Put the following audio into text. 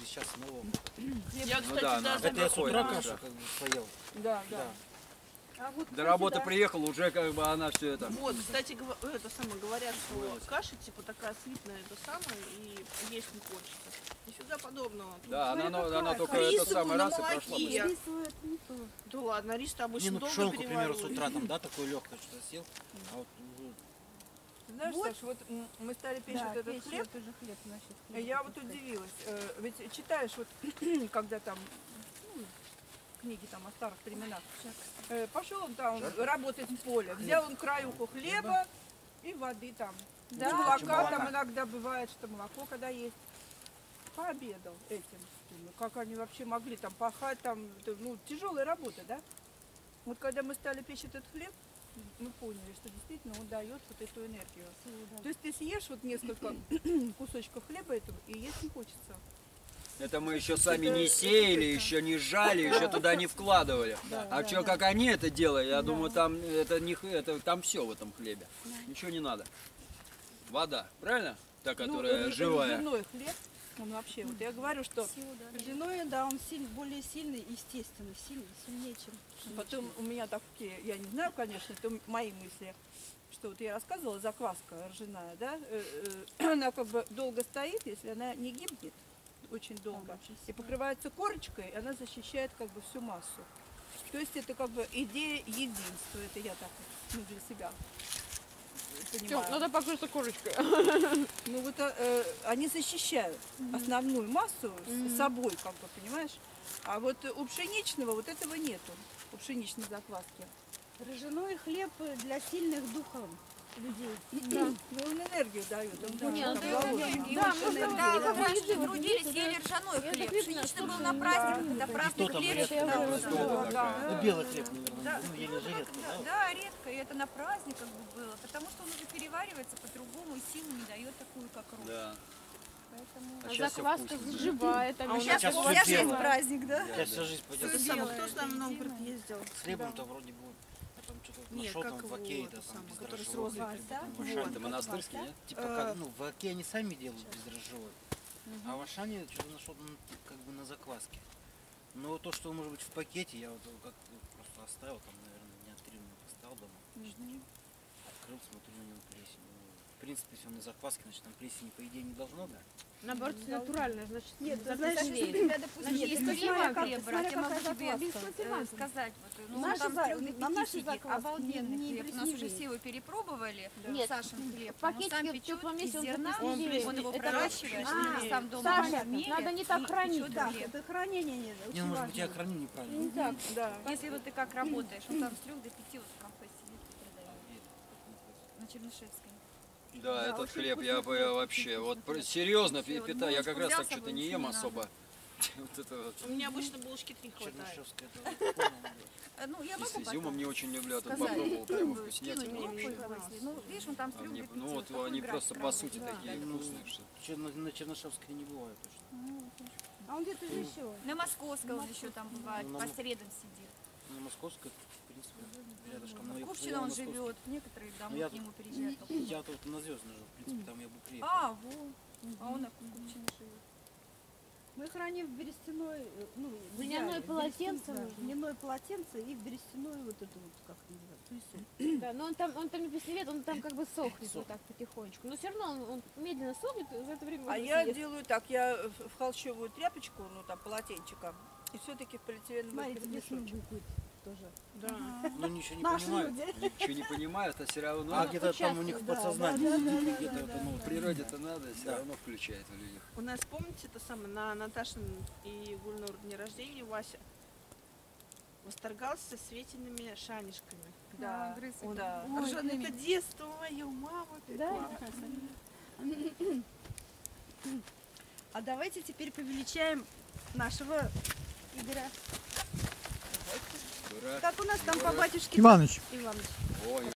сейчас снова. Я, кстати, да, да, она Это я с утра заходит, кашу как бы поел. Да. А вот, До работы приехал, уже как бы она все это. Вот, кстати, это самое говорят, что каша типа такая сытная, это самое, и есть не хочется. Нифига подобного. Тут Да, она только рисовую этот самый на раз и прошла. молоке. рисовую это не то. Да ладно, рис-то Не, обычно ну долго пшенку, к примеру, с переваривают. утра там, да, такой легкое что-то съел. А вот Знаешь, Вот. Саш, вот мы стали печь Да, вот этот печь хлеб, тоже хлеб насчет и хлеба я вот пускать. удивилась. Ведь читаешь, вот когда там книги там о старых временах, пошел он там работать в поле, взял он краюху хлеба и воды там. Да, Молока там иногда бывает, что молоко когда есть. Пообедал этим. Думаю, как они вообще могли там пахать, там, ну, тяжелая работа, да? Вот когда мы стали печь этот хлеб, мы поняли, что действительно он дает вот эту энергию. То есть ты съешь вот несколько кусочков хлеба этого, и есть не хочется. Это мы еще сами не сеяли, еще не жали, еще туда не вкладывали. А что, как они это делают, я думаю, там это не там все в этом хлебе. Ничего не надо. Вода, правильно? Та, которая Ну, живая. ржаной хлеб, он вообще, вот я говорю, что Ржаное, да, он более сильный, естественно, сильнее, чем пшеничный. потом у меня такие, я не знаю, конечно, это мои мысли, что вот я рассказывала, закваска ржаная, да, она как бы долго стоит, если она не гибнет, очень долго, и покрывается корочкой, она защищает как бы всю массу. То есть это как бы идея единства, это я так ну, для себя понимаю. Надо покрыться корочкой. Ну вот они защищают основную массу с собой, как бы, понимаешь? А вот у пшеничного вот этого нету, у пшеничной закваски. Ржаной хлеб для сильных духом людей. Ну он энергию дает, он больше там голодный. Да, можно Да, как раньше трудились, ели ржаной хлеб. Пшеничный был на праздник, это праздник там хлеба. редко, да, да, да. ну, белый хлеб, наверное, ну, ели же редко, да? Да, редко, и это на праздник как бы было, потому что он уже переваривается по-другому и силу не дает такую, как рот. Да. Поэтому... А сейчас всё Закваска вкусно. заживает. А у Сейчас нас всё сейчас белое. есть праздник, да? Сейчас вся жизнь пойдет. Это самое, кто с нами в Новгород ездил? С хлебом-то вроде бы, я там что-то Нет, нашел как там в его, Оке, это да, там самое, который с бездрожжевый розой, хлеб, да? там в Вот. Ашане. Это монастырский, нет? Типа как, ну, в Оке они сами делают бездрожжевой, а в Ашане что-то нашел как бы на закваске. Но то, что может быть в пакете, я вот как просто оставил, там, наверное, дня 3 поставил дома. Открыл, смотрю на него плесень. Ну, в принципе, если он на закваске, значит там плесени по идее не должно, да? Наоборот, натуральное, значит, Нет, зато знаешь, живее. Тебя, допустим, Нет, есть это хлеба, смотря хлеб как- брать, я смотря могу какая тебе закваска. сказать. Вот, ну, Наша там за- 3 до на 5 нашей сидит, закваске обалденный не хлеб. У нас уже пресневее. все его перепробовали. Нет, Сашин хлеб. в Он пакетике сам в печет теплом из месте он зерна, запресневеет. он его Это проращивает, очень- сам дома Саша, мелит надо не так и хранить. печет Да, хлеб. это хранение нет, Не, очень ну, может быть, я важно. храню неправильно. Не так. Да. Если вот ты как работаешь, он там с 3 до 5 вот в кафе сидит и продает. На Чернышевской. Да, этот хлеб я вообще, вот серьезно питаю, я как раз так что-то не ем особо. Вот это вот. У меня обычно булочки 3 хватает. Чернышевская, это понял, да. Ну, я И могу с изюмом не очень люблю, а тут сказать, попробовал, прямо скинуть вкуснятина. группу, вообще. если- Ну, видишь, он там с А 3 мне, до 5. ну вот такой они график просто по работы. сути Да. такие вкусные, что. На Чернышевской не бывает точно. А он где-то же еще. На Московской он еще там бывает, Ну, по на- средам сидит. На Московской, в принципе, рядышком. Но я Купчино поел он Московской. живет, некоторые Ну, домой я к нему тут- приезжают. Я тут на Звездной жил, в принципе, там я бы приехал. А, вот. А он на Купчино живет. Мы храним в берестяной, ну, в Льняное идеале, полотенце берестяное, нужно. льняное полотенце и в берестяной вот это вот, как называется, Да, но он там не плесневеет, он там как бы сохнет вот так потихонечку. Но все равно он медленно сохнет, и за это время А можно я съесть. делаю так, я в холщовую тряпочку, ну там полотенчиком, и все-таки в полиэтиленовый Смотрите, здесь мешочек. буквы тоже. Да. Но ничего не Наши понимают. люди. Ничего не понимают, а все равно А где-то там у них в подсознании сидит, где-то это, ну, в природе-то надо, все Да. равно включает в людях. У нас, помните, это самое, на Наташин и Гульнур дне рождения Вася восторгался светиными шанишками. Да, грыз их. да. Ой, Ржаными. Это детство мое, мама. Да. А давайте теперь повеличаем нашего Игоря. Дурак. Как у нас там по батюшке Иваныч. Иваныч? Ой,